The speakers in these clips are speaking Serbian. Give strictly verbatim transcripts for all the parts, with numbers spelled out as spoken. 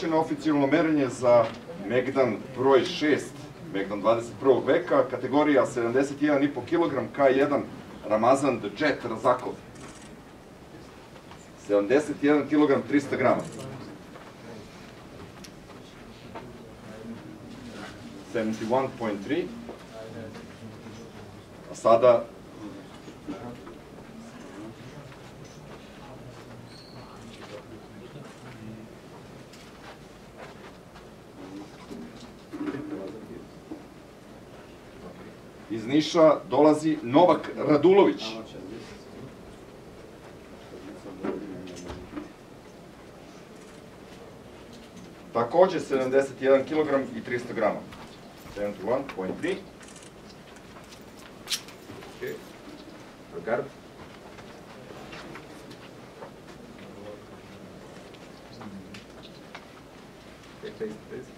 završeno oficijalno merenje za Megdan broj šest, Megdan dvadeset prvog veka, kategorija sedamdeset jedan i po kilogram, K jedan, Ramazan The Jet Razakov. sedamdeset jedan kilogram, trista grama. sedamdeset jedan zarez tri. A sada iz Niša dolazi Novak Radulović. Takođe sedamdeset jedan kilogram i trista grama. sedamdeset jedan zarez tri. Okay. Regard. Okay, taste, taste.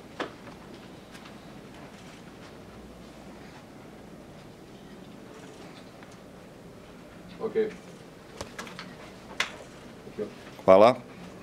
Okay. Hvala.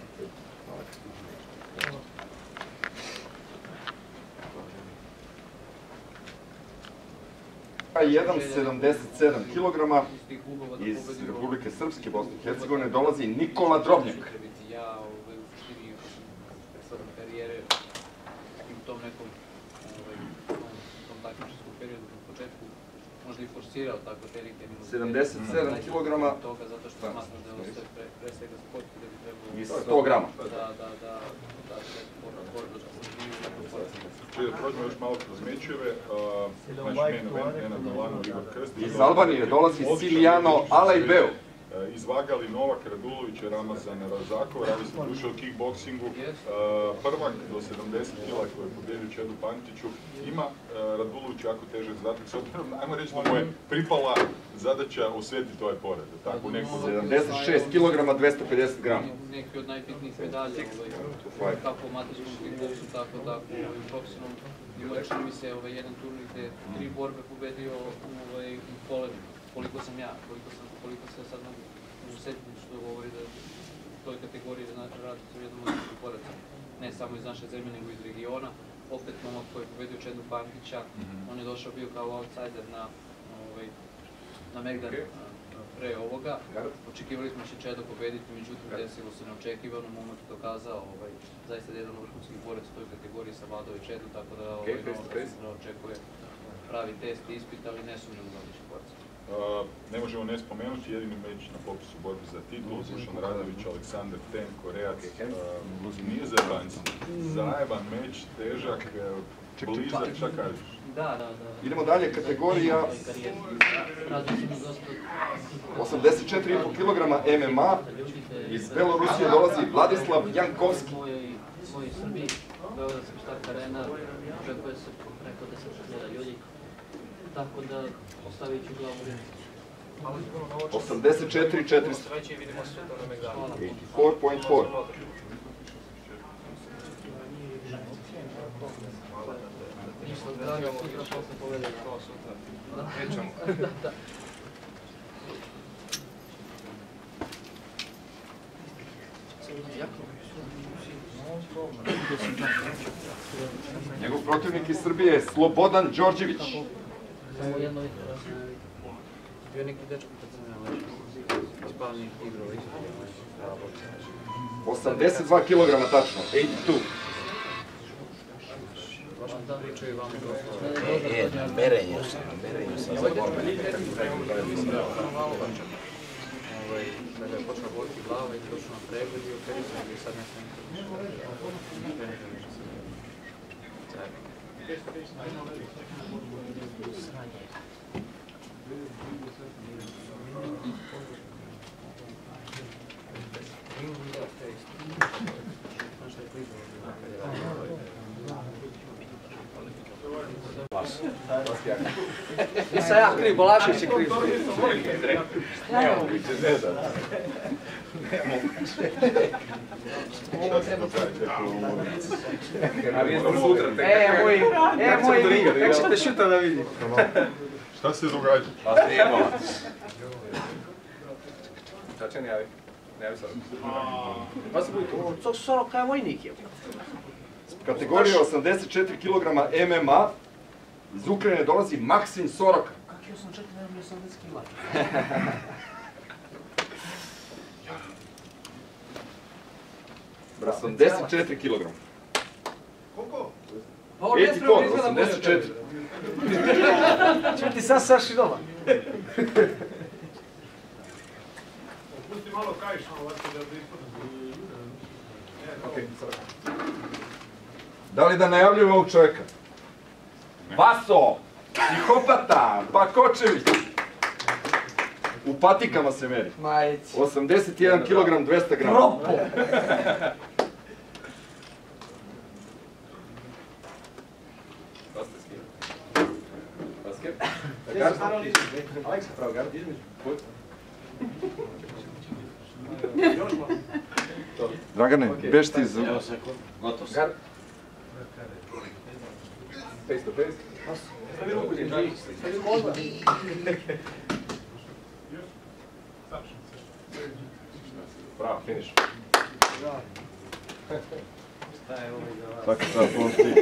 K jedan sedamdeset sedam kilograma iz Republike Srpske, Bosne i Hercegovine, dolazi Nikola Drobnjak. Ja u svojem karijere u tom nekom takmičarskom periodu u početku možda i forsirao tako velike minute. sedamdeset sedam kilograma zato što smatram da je ovo sve pre svega sport gde bi trebalo... i sto grama. Da, da, da, da, borba što sam živio u takvom poracu. Čuje, prođemo još malo kroz mečeve. Znači, main event, Nenad Milanov, Igor Krstić. Iz Albanije dolazi Silijano Alajbeu. Izvagali Novak Radulović i Ramazan Razakov, radi se duše o kickboksingu. Prvak do sedamdeset kila koji je pobjedio Čedu Pantiću. Ima Radulović jako težak zadatak, s obzirom, ajmo reći da mu je pripala zadaća osvetiti ovaj pored. sedamdeset šest kilograma, dvesta pedeset grama. Neki od najbitnijih medalja, kako u amaterskom kickboksu, tako u profesionalnom. Imao čini mi se jedan turnir gde tri borbe pobedio u kolenu. Koliko sam ja, koliko se sad mogu usetiti što govori da u toj kategoriji radi sa jednom od boraca, ne samo iz naše zemlje, nego iz regiona. Opet momak koji je pobedio Čedu Pantića, on je došao bio kao outsider na Megdan pre ovoga. Očekivali smo će Čedo pobediti, međutim desilo se neočekivano, momak je dokazao zaista jedan vrhunski borac u toj kategoriji sa Vladom i Čedu, tako da očekuje pravi test i ispit, ali ne sumnjamo za odlični borac. Ne možemo ne spomenuti jedini meč na popisu borbe za titulu, Dušan Radović, Aleksandar Ten, Korejac, nije zajebanci. Zajeban meč, težak, blizak, šta kažeš? Da, da, da. Idemo dalje, kategorija osamdeset četiri i po kilograma M M A. Iz Belorusije dolazi Vladislav Jankovski. Moji Srbiji, Beogradski štart arena, očekuje se preko deset hiljada ljudi. Tako da ostavit ću glavu u osamdeset četiri četiristo. Sreće i vidimo sve to na Megdanu. osamdeset četiri zarez četiri. Ništa od draga, sutra posle povedemo. To sutra. Pričamo. Da, da. Njegov protivnik iz Srbije je Slobodan Đorđević. Samo jedno vidno. Bio neki dečko kad sam ja ležao. Ispalni igrao isto. osamdeset dva kilograma tačno, osamdeset dva. Pričaju vam E, na merenju sam, na merenju sam za borbe. Kada je počela boliti glava i došla na pregled i operisan i sad nešto Nisam ja kriv, Balašević je kriv. Nemoguće, ne znam. E, moj, e, moj, tek ćete šuta da vidim. Šta se događa? Pa snimala. Čačan javi. Ne javi sad. Pa se budi, to je vojnik je. kategorija osamdeset četiri kilograma M M A, iz Ukrajine dolazi Maksim Soroka. Kako je osamdeset četiri, nemam osamdeset kila? osamdeset četiri kilograma. Koliko? pet i pol, osamdeset četiri. Čuj ti sad Saši doma. Pusti malo kajš, malo ovako da ispadne. Okej. Da li da najavljujemo ovog čovjeka? Vaso! Psihopata! Pakočević! U patikama se meri. Majci. osamdeset jedan kilogram, dvesta grama. Propo! Aleksa pravo, gard, između. Dragane, beš ti iz... Gotovo sam. Gard. Face to face. Stavi ruku, Dži. Stavi možda. Bravo, finish. Svaka čast, on sti.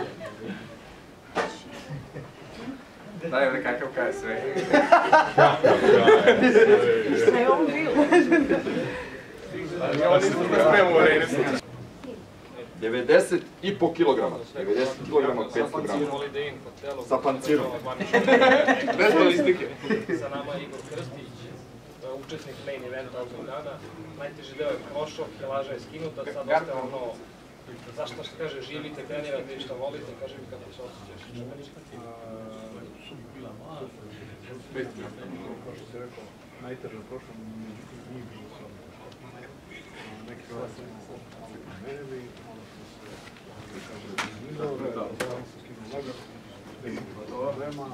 Daj, ovdje kakav kaj sve. Šta je ovo bilo? devedeset i po kilograma. devedeset kilograma, petsto grama. Sa pancirom. Bez balistike. Sa nama je Igor Krstić, učesnik main eventa ovog dana. Najteži deo je prošao, kilaža je skinuta, sad ostaje ono, zašto što kaže, živite, trenirate i što volite, kaže mi kako se osjećaš. Kao što si rekao, najteže je prošao, međutim nije bilo sam. Neki hvala sam merili, malo sam se, kaže, izlizao, malo sam skinuo laga, vrema.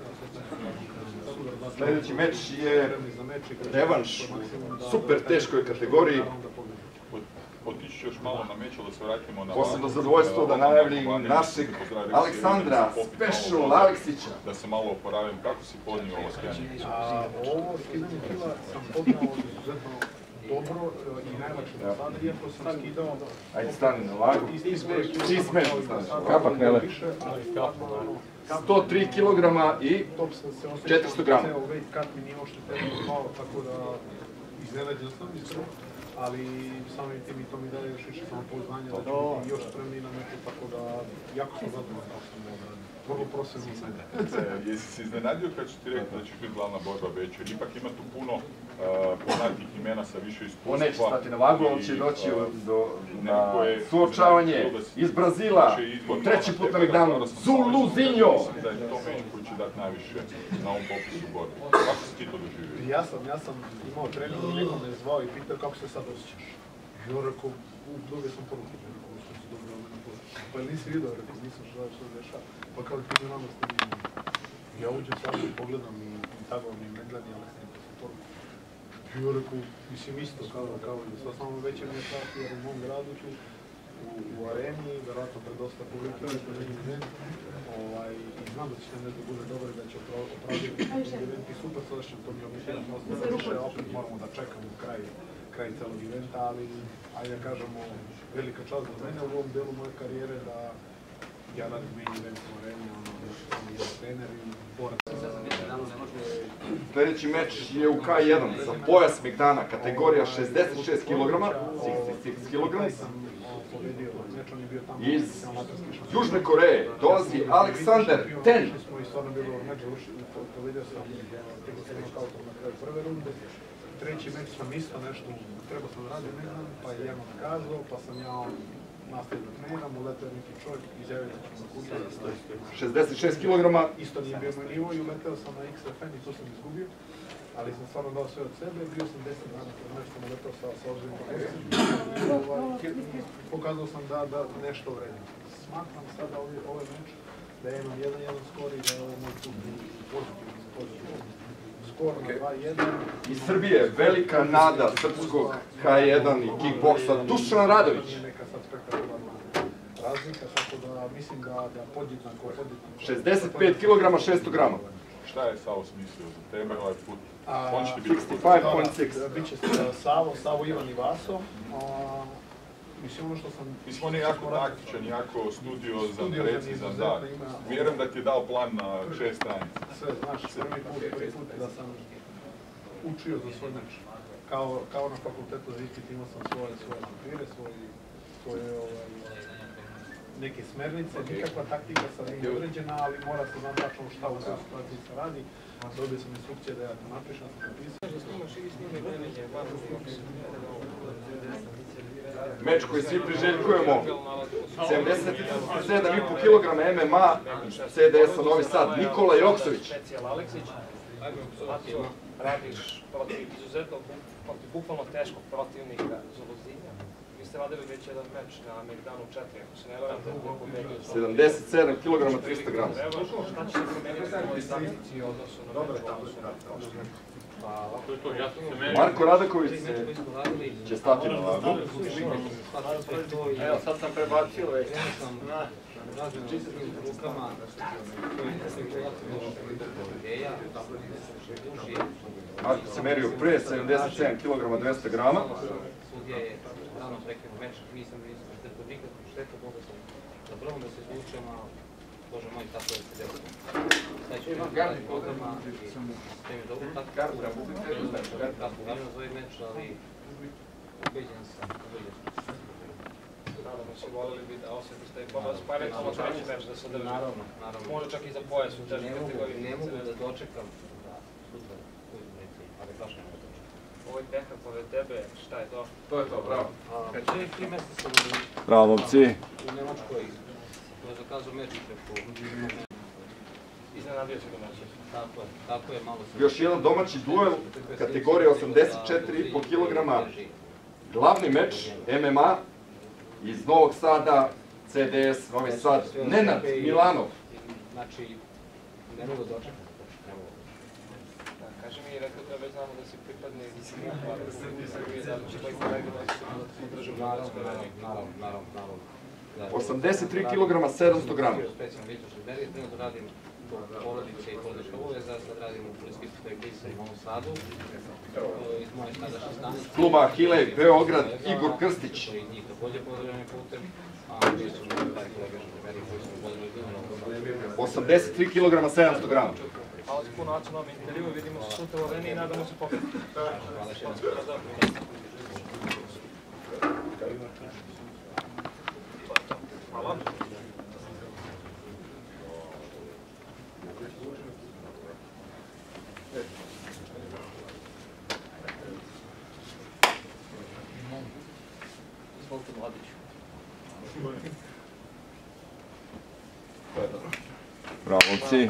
Sljedeći meč je revanš u super teškoj kategoriji. Otići ću još malo na meč, da se vratimo na... Posebno zadovoljstvo da najavljim našeg Aleksandra Special Aleksića. Da se malo oporavim, kako si podnio ovo skrenje? Ovo skidanje kila sam podnao izuzetno dobro i najlakše do sada, iako sam skidao... Ajde, stani na vagu. Ti smeš da staneš. Kapak ne lepi. sto tri kilograma i četiristo grama. Weight cut mi nije ošte teško malo, tako da iznenađen sam iskreno. Ali samim tim i to mi daje još više samopouzdanja da ću biti još spremniji na metu, tako da jako sam zadovoljan kako sam odradio. Vrlo profesionalno sam. Jesi se iznenadio kad ću ti rekao da ćeš biti glavna borba večer? Ipak ima tu puno poznatih imena sa više iskustva. On neće stati na vagu, on će doći na suočavanje iz Brazila, po treći put na Megdanu, Zuluzinho! Da je to meč koji će dati najviše na ovom popisu borbe. Kako si ti to doživio? Ja sam, ja sam imao trening i neko me zvao i pitao kako se sad osjećaš. I on rekao, dobio sam poruku, rekao, što si dobio na poruku. Pa nisi vidio, rekao, nisam što što se dešava. Pa kao ti mi nama ste vidio. Ja uđem sad i pogledam i tagovam i Megdan i Aleksa i sam poruku. I on rekao, mislim isto kao kao i sad samo večer mi je čast jer u mom gradu ću u areni, verovatno pred dosta publike, što je event. I znam da će se nešto bude dobro i da će opraviti event i super sadašnjem, to mi je omišljeno posto više, opet moramo da čekamo kraj celog eventa, ali ajde da kažemo, velika čast za mene u ovom delu moje karijere da ja radim main event u areni, ono, da sam i trener i borac. Sljedeći meč je u K jedan za pojas Megdana, kategorija šezdeset šest kilograma, šezdeset šest kilograma. Iz Južne Koreje dolazi Aleksandar Ten. Treći meč sam isto nešto, trebao sam raditi, ne znam, pa je jedno kazao, pa sam ja nastavio da treniram, uletao je neki čovjek, izjavio da ću na kuća. šezdeset šest kilograma. Isto nije bio moj nivo i uletao sam na X F N i to sam izgubio. Ali sam stvarno dao sve od sebe, bio sam deset dana kod nešto uletao sa ozbiljnim pozicijom. Pokazao sam da nešto vredim. Smatram sada ovaj meč da ja imam jedan jedan skor i da je ovo moj put pozitivno. Skor na dva jedan. Iz Srbije, velika nada srpskog K jedan i kickboksa, Dušan Radović. Nije neka sad spektakularna razlika, tako da mislim da podjednako podjednako. šezdeset pet kilograma, šesto grama. Šta je Savo smislio za tebe ovaj put? On će ti biti... šezdeset pet zarez šest. Biće Savo, Savo Ivan i Vaso. Treći meč sam isto nešto, trebao sam raditi, ne znam, pa je jedno kazao, pa sam ja nastavio da treniram, uletao je neki čovjek, izjavio da ću na kuća. Mislim, ono što sam... Mislim, on je jako taktičan, jako studiozan, precizan, da. Vjerujem da ti je dao plan na šest stranica. Sve, znaš, prvi put, prvi put da sam učio za svoj meč. Kao na fakultetu za ispit imao sam svoje papire, svoje neke smernice, nikakva taktika sad nije određena, ali mora se znam tačno šta u toj situaciji se radi. Dobio sam instrukcije da ja to napišem, sam napisao. Meč koji svi priželjkujemo, sedamdeset sedam i po kilograma M M A, C D S-a Novi Sad, Nikola Joksović. Radiš protiv izuzetno, protiv bukvalno teškog protivnika Zolozinja. Vi ste radili već jedan meč na Megdanu četiri, ako se ne varam da je pobedio. sedamdeset sedam kilograma, trista grama. Šta će se promeniti u ovoj taktici u odnosu na meč, u odnosu na prošle? Marko Radaković će stati na vagu. Evo, sad sam prebacio već. Marko se merio pre, sedamdeset sedam kilograma, dvesta grama. Sudija je rano prekinuo meč, nisam istrpio nikakvu štetu, mogu sam za prvom da se izvučem, a Bože moj, tako da se desilo. Sad ću imam garni programa i ste mi dobro tako kartu, kako glavno zove meč, ali ubeđen sam, ubeđen sam. Naravno si volili bi da osjetiš taj poraz, pa eventualno treći meč da se drži. Naravno, naravno. Može čak i za pojas u težnoj kategoriji. Ne mogu da dočekam da sutra uđu neki, ali baš ne mogu da dočekam. Ovo je Pehar pored tebe, šta je to? To je to, bravo. Pre tri mjeseca sam Bravo, momci. u Nemačkoj, to je zakazao meč preko... Iznenadio se domaći. Tako je, tako je, malo sam... Još jedan domaći duel, kategorija osamdeset četiri i po kilograma. Glavni meč, M M A, iz Novog Sada, C D S, Novi Sad, Nenad Milanov. Znači, ne mogu da očekam. Kaži mi, rekao da već znamo da si pripadnik Srbije, da li će koji kolega da se podržu na Hrvatskoj areni? Naravno, naravno, naravno. osamdeset tri kilograma, sedamsto grama. Specijalno vidio Šliberije, trenutno radim porodice i porodička obaveza, sad radim u Policijskoj ispitoj glisa u Novom Sadu, iz moje sada šesnaest. Kluba Ahilej, Beograd, Igor Krstić. I njih također pozdravljeni putem, a mi su taj kolega Šliberije koji su pozdravljeni putem. osamdeset tri kilograma, sedamsto grama. Hvala ti puno nacionalnom intervju, vidimo se sutra u areni i nadamo se pobjedi. Hvala još jedan. Hvala. Izvolite Mladiću. Bravo, momci.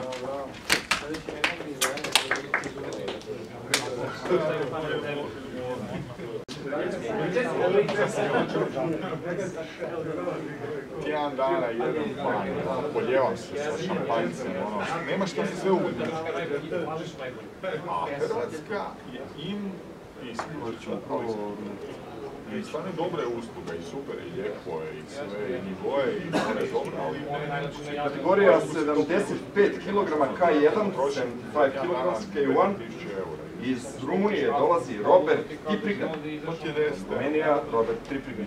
Tjedan dana jedem pan, poljevam se sa šampanjcem, ono, nema što se sve uvodi. A Hrvatska je in isključio upravo i stvarno je dobra usluga i super i lijepo je i sve i nivoje i sve je dobro, ali Kategorija sedamdeset pet kilograma K jedan, sedamdeset pet kilograma K jedan. Iz Rumunije dolazi Robert Triprigan. Rumenija, Robert Triprigan.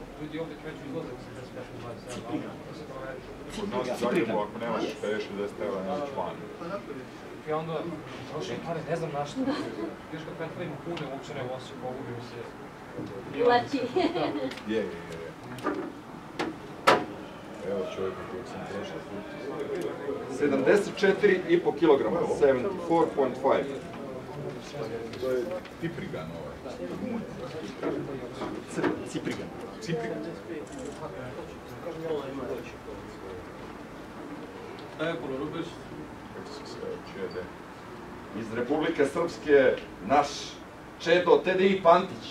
kod nas u Zagrebu ako nemaš pedeset šezdeset eura nećeš van. I onda, trošim pare, ne znam na što. Još kad pretvorim pune učene u Osiju, pogubim se. Leti. Je, je, je. Evo čovjeka kojeg sam prošao put. sedamdeset četiri i po kilograma, sedamdeset četiri zarez pet. To je Triprigan ovaj. Ciprigan. Ciprigan. Kako se čede? Iz Republike Srpske naš Čedo T D I Pantić.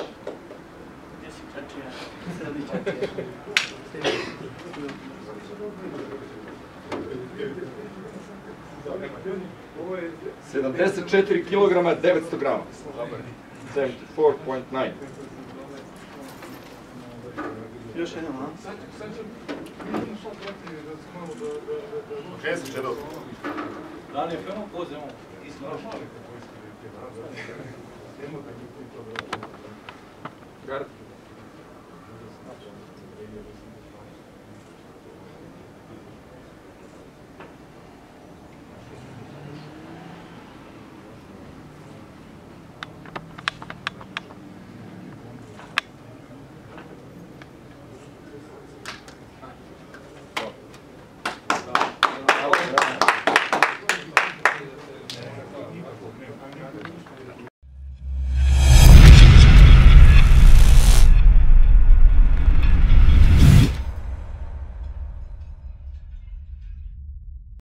sedamdeset četiri kilograma, devetsto grama. sedamdeset četiri zarez devet. Još jedan, a? Kaj se Čedo? Da li je prvo pozivamo? Gard.